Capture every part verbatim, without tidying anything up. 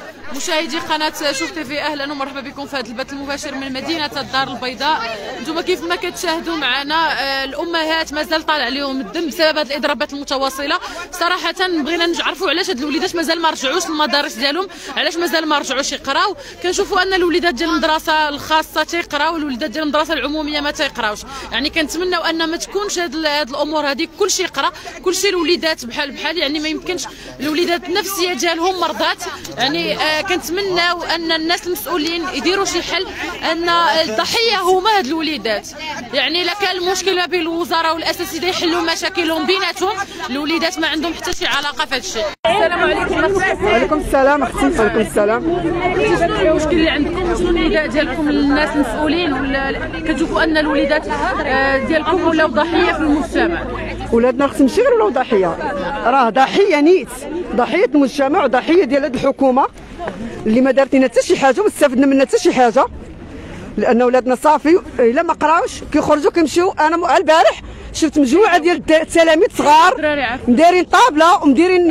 مشاهدي قناه شوف تيفي، اهلا ومرحبا بكم في هذا البث المباشر من مدينه الدار البيضاء. انتم كيف ما كتشاهدوا معنا الامهات مازال طالع عليهم الدم بسبب هذه الاضرابات المتواصله. صراحه بغينا نعرفوا علاش هاد الوليدات مازال ما رجعوش للمدارس ديالهم، علاش مازال ما رجعوش يقراو. كنشوفوا ان الوليدات ديال المدرسه الخاصه تيقراو والوليدات ديال المدرسه العموميه ما تيقراوش. يعني كنتمناو ان ما تكونش هاد الامور هذه، كلشي يقرا، كلشي الوليدات بحال بحال. يعني ما يمكنش الوليدات النفسيه ديالهم مرضات. يعني آه كنتمناو ان الناس المسؤولين يديروا شي حل، ان الضحيه هما هاد الوليدات. يعني الا كان المشكل ما بين الوزاره والاساتذه يحلوا مشاكلهم بيناتهم، الوليدات ما عندهم حتى شي علاقه في هذا الشيء. السلام عليكم. وعليكم السلام اختي. وعليكم السلام. المشكل اللي عندكم شنو النداء ديالكم للناس المسؤولين؟ ولا كتشوفوا ان الوليدات ديالكم ولاو ضحيه في المجتمع؟ ولادنا خصهم ماشي غير ولاو ضحيه، راه ضحيه نيت، ضحيه المجتمع وضحيه ديال هذه الحكومه اللي ما دارت لنا حتى شي حاجه وما استفدنا منها حتى شي حاجه. لان ولادنا صافي الا ما قراوش كيخرجوا كيمشيو. انا البارح شفت مجموعه ديال التلاميذ صغار مدايرين طابله ومديرين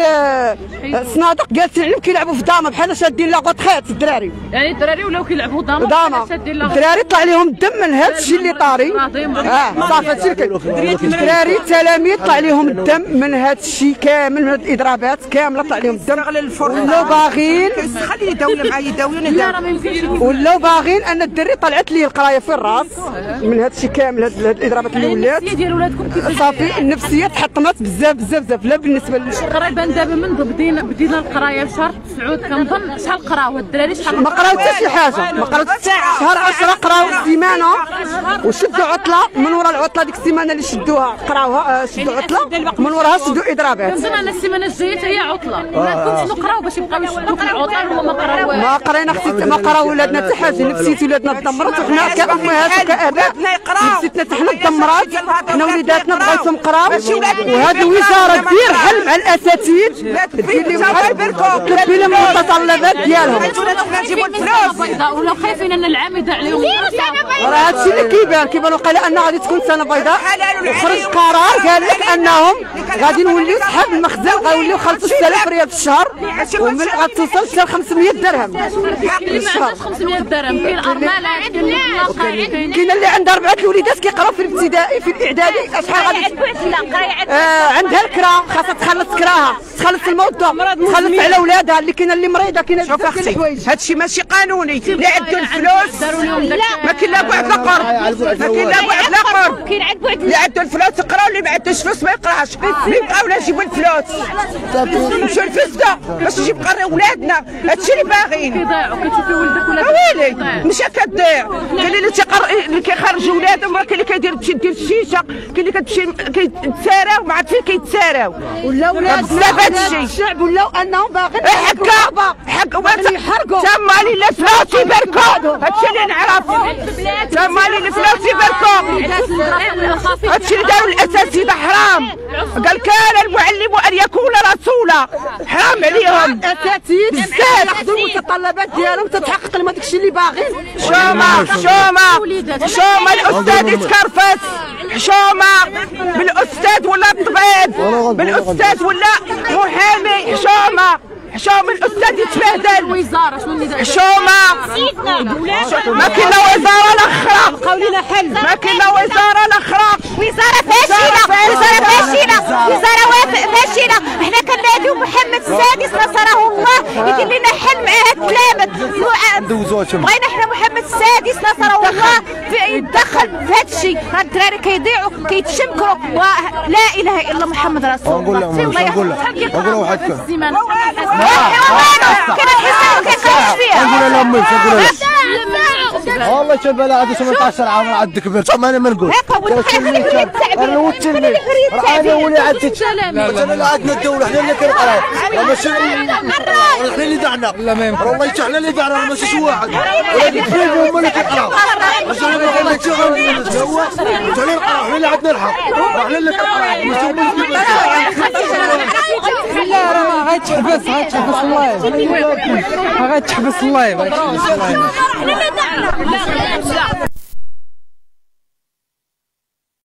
صنادق جالسين يلعبوا كيلعبوا في داما بحال شادين لا غوطخيت الدراري. يعني الدراري ولاو كيلعبوا داما داما الدراري طلع لهم الدم من هذا الشيء اللي طاري. اه صافي هادشي الدراري التلاميذ طلع لهم الدم من هذا الشيء كامل، من هذه الاضرابات كامله طلع لهم الدم. ولاو باغيين خلي يداولوا معايا يداولوا نداولوا ولاو باغيين ان الدري طلعت ليه القرايه في الراس من هذا الشيء كامل. هذه الاضرابات اللي ولات صافي النفسيه تحطمت بزاف بزاف بزاف. لا بالنسبه تقريبا دابا من بدينا بدينا القرايه في شهر تسعود كنظن شحال قراو الدراري؟ شحال ما قراو حتى شي حاجه، ما قراو شهر عشرة قراو سيمانه وشدوا عطله. من وراء العطله ديك السيمانه اللي شدوها قراوها، شدوا عطله من وراها شدوا اضرابات. كنظن ان السيمانه الجايه هي عطله، ولادكم شنو قراو باش يبقاو يشدوا في العطله وما قراو؟ ما قرينا اختي، ما قراو ولادنا حتى حاجه. نفسيه ولادنا تدمرت وحنا كامهات وكاباء نفسيتنا حتى حنا تدمرت. حنا وليداتنا بغاوهم قراو، وهذه الوزاره دير حل مع الاساتذه دير لهم حل تلبي لهم المتطلبات ديالهم. ولا خايفين ان العام يضيع عليهم؟ راه هادشي اللي كيبان كيبان وقال ان غادي تكون سنه بيضاء. وخرج قرار قال لك انهم غادي نوليو صحاب المخزن غيوليو خمسة آلاف ريال في الشهر، ومن غتوصل حتى خمسمية درهم في الشهر. خمسمية درهم. كاين ارمله، كاين اللي عندها اربعه الوليدات كيقراو في الابتدائي في الاعدادي. شحال غادي آه عندها الكرا، خاصها تخلص كراها، تخلص الموضه، تخلص على ولادها. اللي كاينه اللي مريضه كاينه بزاف ديال الحوايج. هادشي ماشي قانوني. اللي عنده الفلوس ما كاين لا بعد لا قرب، ما كاين لا بعد لا قرب. اللي عنده الفلوس يقراو، اللي ما عندوش فلوس ما يقراش. يبقاو لا يجيبوا الفلوس نمشيو الفسده باش يجيب قري ولادنا. هادشي اللي باغيين. كيضيعوا كتشوفي ولدك ولا ويلي ماشي كتضيع. كاين اللي تيقر اللي كيخرجوا ولادهم، كاين اللي كيدير تمشي دير الشيشه، كاين اللي كتمشي كيتساراو ما عرفت فين كيتساراو. ولا ولاد بزاف هادشي الشعب ولاو انهم باغيين حكا حكا يحرقوا. تما لي الفلوس يبركوا. هادشي اللي نعرف. تما لي الفلوس يبركوا. هادشي اللي داروا الاساتذه حرام. قال كان المعلم ان يكون رسولا. حرام عليهم الاساتذه بزاف ياخذوا المتطلبات ديالهم تتحقق لهم داكشي اللي باغين. حشومه حشومه حشومه. الاستاذ يتكرفس. حشومه بالاستاذ ولا الطبيب، بالاستاذ ولا محامي. حشومه حشومه. الاستاذ يتبهدل. الوزاره شنو اللي حشومه. ما كاين لا وزاره الاخرى. بقاو لينا حل. ما كاين لا وزاره الاخرى. وزاره فاشله، وزاره فاشله، وزاره فاشله. حنا كنناديو محمد السادس نصره الله يدير لنا حل مع هاد التلامذ. بغينا حنا محمد السادس نصره الله يتدخل في هاد الشيء. راه الدراري كيضيعوا كيتشمكروا ولا اله الا الله محمد رسول الله. نقول لهم نقول لهم نقول لهم واحد نقول لهم نقول لهم والله شوف بلا عاد ثمانية عشر عام عاد كبر ما انا ما نقول انا وتلي انا ولي عاد انا عندنا الدوله احنا اللي كنقراو ماشي احنا اللي دعنا والله احنا اللي دعنا ماشي شي واحد هم اللي كيقراو احنا اللي عندنا الحق احنا اللي كنقراو ماشي هم اللي لا راه غيتحبس غيتحبس اللايف غيتحبس اللايف غيتحبس اللايف